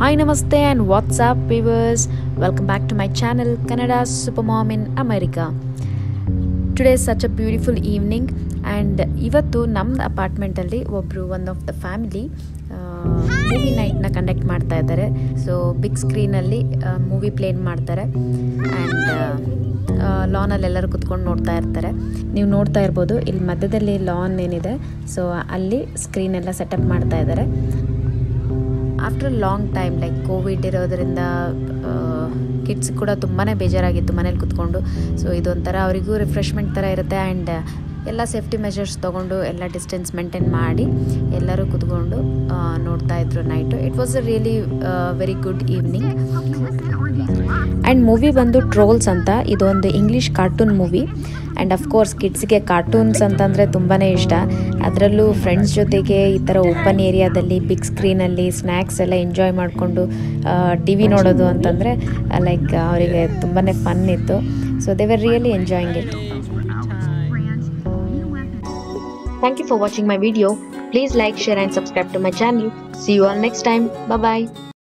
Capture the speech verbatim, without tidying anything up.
Hi, Namaste, and what's up, viewers? Welcome back to my channel, Canada Supermom in America. Today is such a beautiful evening, and ಇವತ್ತು ನಮ್ಮ apartment ಅಲ್ಲಿ ಒಬ್ರು one of the family movie night ನ conduct ಮಾಡ್ತಾ ಇದ್ದಾರೆ. So big screen ಅಲ್ಲಿ movie plan ಮಾಡ್ತಾರೆ and lawn ಅಲ್ಲಿ ಎಲ್ಲರೂ ಕುತ್ಕೊಂಡು ನೋಡ್ತಾ ಇರ್ತಾರೆ. ನೀವು ನೋಡ್ತಾ ಇರ್ಬೋದು ಇಲ್ಲಿ ಮಧ್ಯದಲ್ಲಿ ಲಾನ್ ಏನಿದೆ, ಸೊ ಅಲ್ಲಿ ಸ್ಕ್ರೀನ್ ಎಲ್ಲ ಸೆಟಪ್ ಮಾಡ್ತಾ ಇದ್ದಾರೆ. After long time like Covid ಇರೋದ್ರಿಂದ ಕಿಡ್ಸ್ ಕೂಡ ತುಂಬಾ ಬೇಜಾರಾಗಿತ್ತು ಮನೇಲಿ ಕುತ್ಕೊಂಡು. ಸೊ ಇದೊಂಥರ ಅವರಿಗೂ ರಿಫ್ರೆಶ್ಮೆಂಟ್ ಥರ ಇರುತ್ತೆ ಆ್ಯಂಡ್ ಎಲ್ಲ ಸೇಫ್ಟಿ ಮೆಷರ್ಸ್ ತೊಗೊಂಡು ಎಲ್ಲ ಡಿಸ್ಟೆನ್ಸ್ ಮೇಂಟೈನ್ ಮಾಡಿ ಎಲ್ಲರೂ ಕುತ್ಕೊಂಡು ನೋಡ್ತಾ ಇದ್ರು night. It was a really very good evening. And movie ಬಂದು ಟ್ರೋಲ್ಸ್ ಅಂತ. ಇದೊಂದು English cartoon movie and of course ಕಿಡ್ಸ್ಗೆ ಕಾರ್ಟೂನ್ಸ್ ಅಂತಂದರೆ ತುಂಬಾ ಇಷ್ಟ. ಅದರಲ್ಲೂ ಫ್ರೆಂಡ್ಸ್ ಜೊತೆಗೆ ಈ ಥರ ಓಪನ್ ಏರಿಯಾದಲ್ಲಿ ಬಿಗ್ ಸ್ಕ್ರೀನಲ್ಲಿ ಸ್ನ್ಯಾಕ್ಸ್ ಎಲ್ಲ ಎಂಜಾಯ್ ಮಾಡಿಕೊಂಡು ಟಿ ವಿ ನೋಡೋದು ಅಂತಂದರೆ ಲೈಕ್ ಅವರಿಗೆ ತುಂಬಾ ಫನ್ ಇತ್ತು. So they were really enjoying it. Thank you for watching my video. Please like, share and subscribe to my channel. See you all next time. Bye bye.